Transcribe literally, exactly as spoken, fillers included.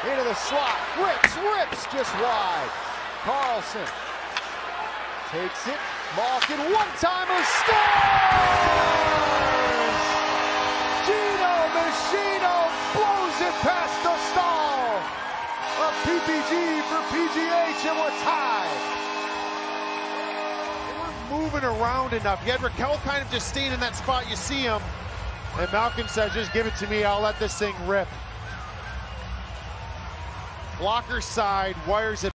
into the slot. Rips, rips just wide. Carlson takes it. Malkin, one-timer, scores! Gino Machino blows it past the stall. A P P G for P G H, and we're tied. They weren't moving around enough. You had Rakell kind of just staying in that spot. You see him. And Malkin says, just give it to me. I'll let this thing rip. Blocker side, wires it.